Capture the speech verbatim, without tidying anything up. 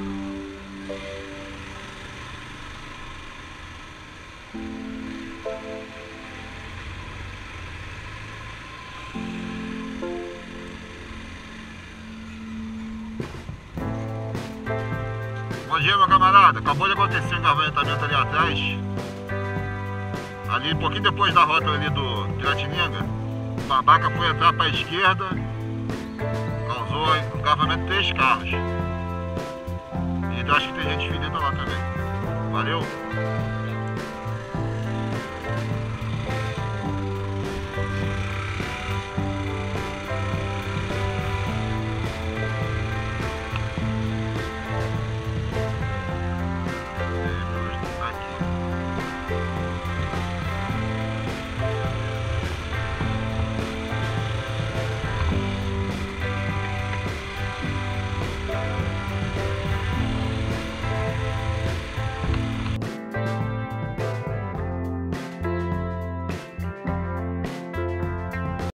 Bom dia, meu camarada. Acabou de acontecer um engarrafamento ali atrás. Ali, um pouquinho depois da rota ali do Piratininga, o babaca foi entrar para a esquerda, causou engarrafamento de três carros. E acho que tem gente ferida lá também. Valeu!